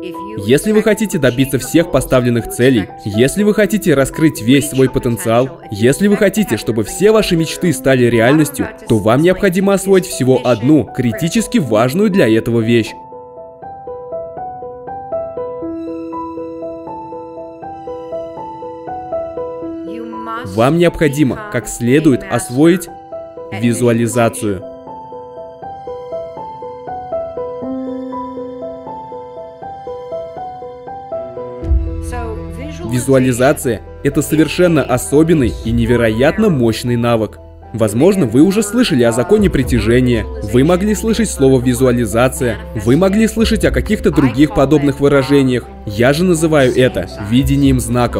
Если вы хотите добиться всех поставленных целей, если вы хотите раскрыть весь свой потенциал, если вы хотите, чтобы все ваши мечты стали реальностью, то вам необходимо освоить всего одну критически важную для этого вещь. Вам необходимо как следует освоить визуализацию. Визуализация – это совершенно особенный и невероятно мощный навык. Возможно, вы уже слышали о законе притяжения, вы могли слышать слово «визуализация», вы могли слышать о каких-то других подобных выражениях. Я же называю это видением знаков.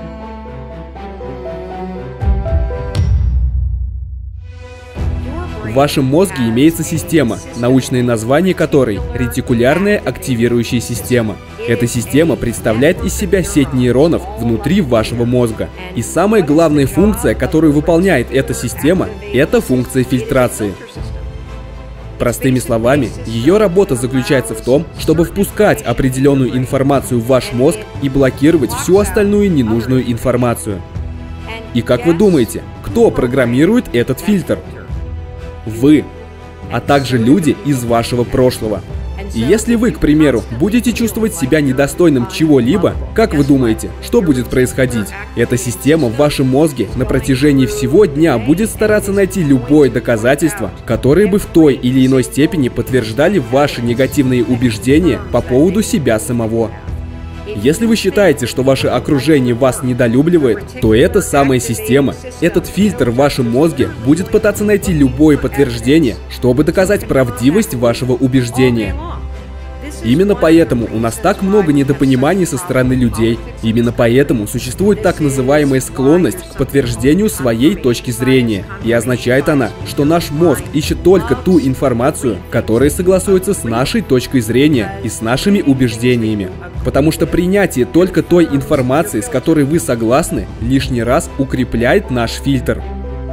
В вашем мозге имеется система, научное название которой – ретикулярная активирующая система. Эта система представляет из себя сеть нейронов внутри вашего мозга. И самая главная функция, которую выполняет эта система – это функция фильтрации. Простыми словами, ее работа заключается в том, чтобы впускать определенную информацию в ваш мозг и блокировать всю остальную ненужную информацию. И как вы думаете, кто программирует этот фильтр? Вы, а также люди из вашего прошлого. И если вы, к примеру, будете чувствовать себя недостойным чего-либо, как вы думаете, что будет происходить? Эта система в вашем мозге на протяжении всего дня будет стараться найти любое доказательство, которое бы в той или иной степени подтверждали ваши негативные убеждения по поводу себя самого. Если вы считаете, что ваше окружение вас недолюбливает, то эта самая система, этот фильтр в вашем мозге будет пытаться найти любое подтверждение, чтобы доказать правдивость вашего убеждения. Именно поэтому у нас так много недопониманий со стороны людей. Именно поэтому существует так называемая склонность к подтверждению своей точки зрения. И означает она, что наш мозг ищет только ту информацию, которая согласуется с нашей точкой зрения и с нашими убеждениями. Потому что принятие только той информации, с которой вы согласны, лишний раз укрепляет наш фильтр.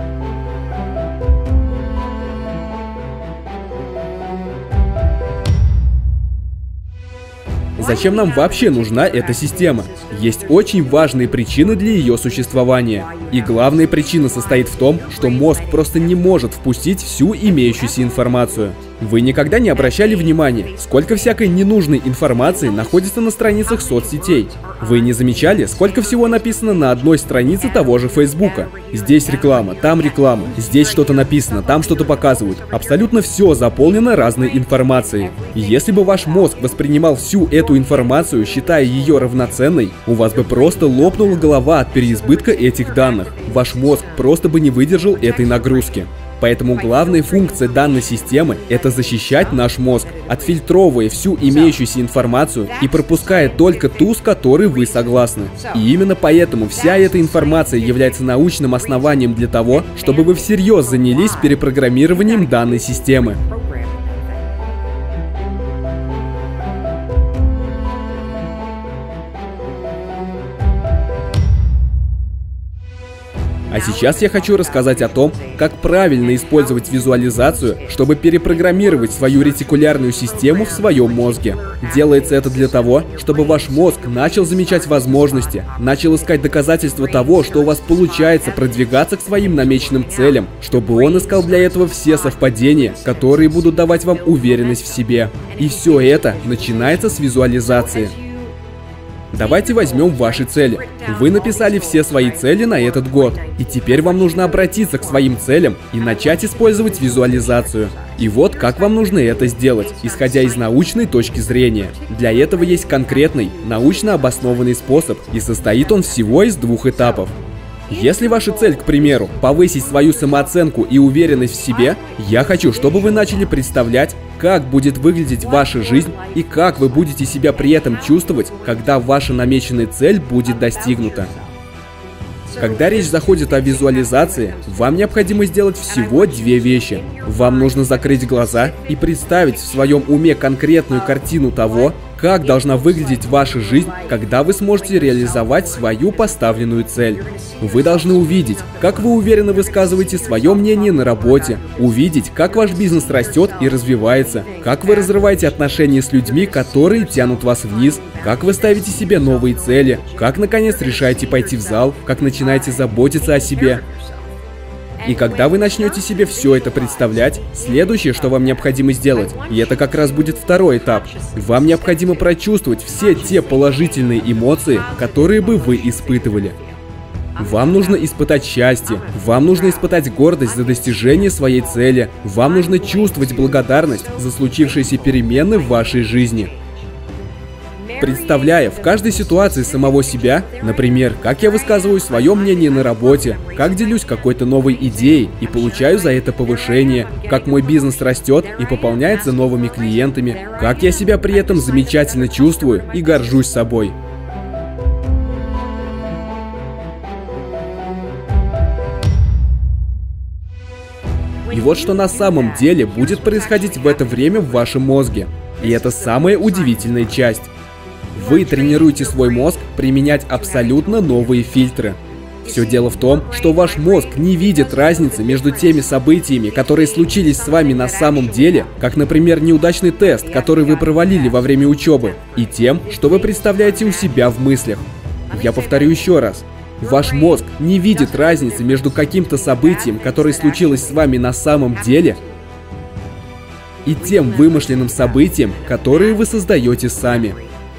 Зачем нам вообще нужна эта система? Есть очень важные причины для ее существования. И главная причина состоит в том, что мозг просто не может впустить всю имеющуюся информацию. Вы никогда не обращали внимания, сколько всякой ненужной информации находится на страницах соцсетей? Вы не замечали, сколько всего написано на одной странице того же Фейсбука? Здесь реклама, там реклама, здесь что-то написано, там что-то показывают. Абсолютно все заполнено разной информацией. И если бы ваш мозг воспринимал всю эту информацию, считая ее равноценной, у вас бы просто лопнула голова от переизбытка этих данных. Ваш мозг просто бы не выдержал этой нагрузки. Поэтому главная функция данной системы – это защищать наш мозг, отфильтровывая всю имеющуюся информацию и пропуская только ту, с которой вы согласны. И именно поэтому вся эта информация является научным основанием для того, чтобы вы всерьез занялись перепрограммированием данной системы. А сейчас я хочу рассказать о том, как правильно использовать визуализацию, чтобы перепрограммировать свою ретикулярную систему в своем мозге. Делается это для того, чтобы ваш мозг начал замечать возможности, начал искать доказательства того, что у вас получается продвигаться к своим намеченным целям, чтобы он искал для этого все совпадения, которые будут давать вам уверенность в себе. И все это начинается с визуализации. Давайте возьмем ваши цели. Вы написали все свои цели на этот год. И теперь вам нужно обратиться к своим целям и начать использовать визуализацию. И вот как вам нужно это сделать, исходя из научной точки зрения. Для этого есть конкретный, научно обоснованный способ, и состоит он всего из 2 этапов. Если ваша цель, к примеру, повысить свою самооценку и уверенность в себе, я хочу, чтобы вы начали представлять, как будет выглядеть ваша жизнь и как вы будете себя при этом чувствовать, когда ваша намеченная цель будет достигнута. Когда речь заходит о визуализации, вам необходимо сделать всего 2 вещи. Вам нужно закрыть глаза и представить в своем уме конкретную картину того, как должна выглядеть ваша жизнь, когда вы сможете реализовать свою поставленную цель. Вы должны увидеть, как вы уверенно высказываете свое мнение на работе, увидеть, как ваш бизнес растет и развивается, как вы разрываете отношения с людьми, которые тянут вас вниз, как вы ставите себе новые цели, как наконец решаете пойти в зал, как начинаете заботиться о себе. И когда вы начнете себе все это представлять, следующее, что вам необходимо сделать, и это как раз будет второй этап, вам необходимо прочувствовать все те положительные эмоции, которые бы вы испытывали. Вам нужно испытать счастье, вам нужно испытать гордость за достижение своей цели, вам нужно чувствовать благодарность за случившиеся перемены в вашей жизни. Представляя в каждой ситуации самого себя, например, как я высказываю свое мнение на работе, как делюсь какой-то новой идеей и получаю за это повышение, как мой бизнес растет и пополняется новыми клиентами, как я себя при этом замечательно чувствую и горжусь собой. И вот что на самом деле будет происходить в это время в вашем мозге. И это самая удивительная часть. Вы тренируете свой мозг применять абсолютно новые фильтры. Все дело в том, что ваш мозг не видит разницы между теми событиями, которые случились с вами на самом деле, как, например, неудачный тест, который вы провалили во время учебы, и тем, что вы представляете у себя в мыслях. Я повторю еще раз. Ваш мозг не видит разницы между каким-то событием, которое случилось с вами на самом деле, и тем вымышленным событием, которое вы создаете сами.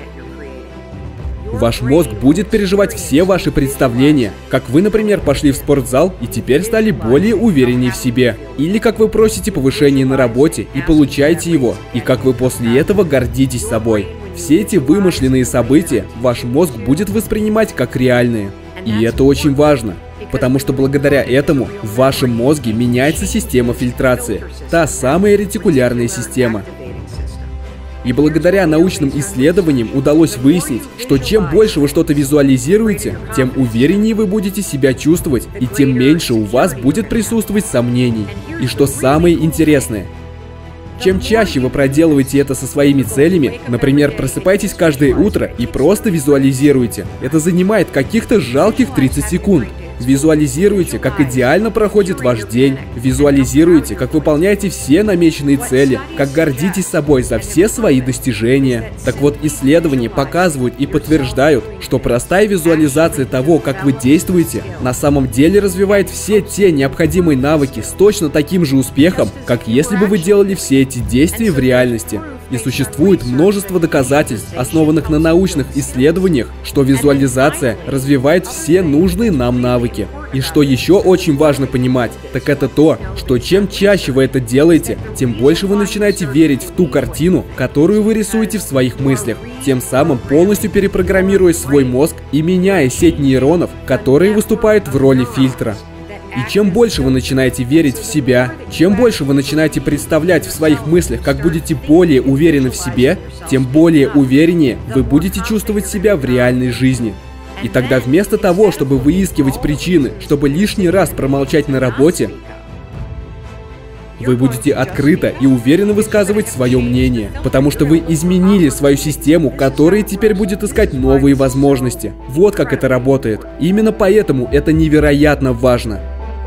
Ваш мозг будет переживать все ваши представления, как вы, например, пошли в спортзал и теперь стали более увереннее в себе, или как вы просите повышения на работе и получаете его, и как вы после этого гордитесь собой. Все эти вымышленные события ваш мозг будет воспринимать как реальные. И это очень важно, потому что благодаря этому в вашем мозге меняется система фильтрации, та самая ретикулярная система. И благодаря научным исследованиям удалось выяснить, что чем больше вы что-то визуализируете, тем увереннее вы будете себя чувствовать, и тем меньше у вас будет присутствовать сомнений. И что самое интересное, чем чаще вы проделываете это со своими целями, например, просыпаетесь каждое утро и просто визуализируете, это занимает каких-то жалких 30 секунд. Визуализируйте, как идеально проходит ваш день. Визуализируйте, как выполняете все намеченные цели, как гордитесь собой за все свои достижения. Так вот, исследования показывают и подтверждают, что простая визуализация того, как вы действуете, на самом деле развивает все те необходимые навыки с точно таким же успехом, как если бы вы делали все эти действия в реальности. И существует множество доказательств, основанных на научных исследованиях, что визуализация развивает все нужные нам навыки. И что еще очень важно понимать, так это то, что чем чаще вы это делаете, тем больше вы начинаете верить в ту картину, которую вы рисуете в своих мыслях, тем самым полностью перепрограммируя свой мозг и меняя сеть нейронов, которые выступают в роли фильтра. И чем больше вы начинаете верить в себя, чем больше вы начинаете представлять в своих мыслях, как будете более уверены в себе, тем более увереннее вы будете чувствовать себя в реальной жизни. И тогда вместо того, чтобы выискивать причины, чтобы лишний раз промолчать на работе, вы будете открыто и уверенно высказывать свое мнение, потому что вы изменили свою систему, которая теперь будет искать новые возможности. Вот как это работает. Именно поэтому это невероятно важно.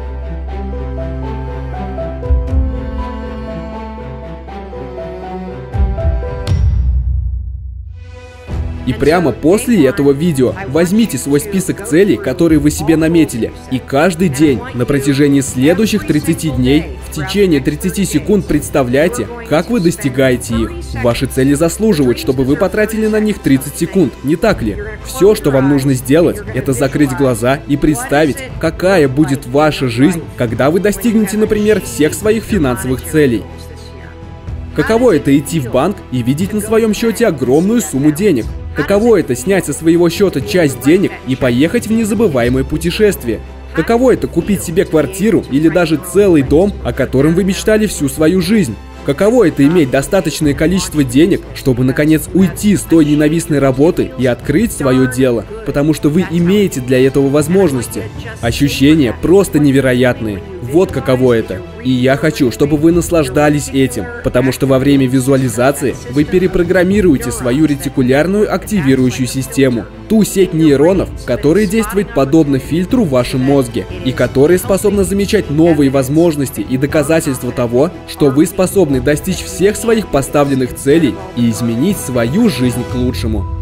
И прямо после этого видео возьмите свой список целей, которые вы себе наметили, и каждый день на протяжении следующих 30 дней в течение 30 секунд представляйте, как вы достигаете их. Ваши цели заслуживают, чтобы вы потратили на них 30 секунд, не так ли? Все, что вам нужно сделать, это закрыть глаза и представить, какая будет ваша жизнь, когда вы достигнете, например, всех своих финансовых целей. Каково это идти в банк и видеть на своем счете огромную сумму денег? Каково это снять со своего счета часть денег и поехать в незабываемое путешествие? Каково это купить себе квартиру или даже целый дом, о котором вы мечтали всю свою жизнь? Каково это иметь достаточное количество денег, чтобы наконец уйти с той ненавистной работы и открыть свое дело, потому что вы имеете для этого возможности? Ощущения просто невероятные. Вот каково это. И я хочу, чтобы вы наслаждались этим, потому что во время визуализации вы перепрограммируете свою ретикулярную активирующую систему, ту сеть нейронов, которая действует подобно фильтру в вашем мозге и которая способна замечать новые возможности и доказательства того, что вы способны достичь всех своих поставленных целей и изменить свою жизнь к лучшему.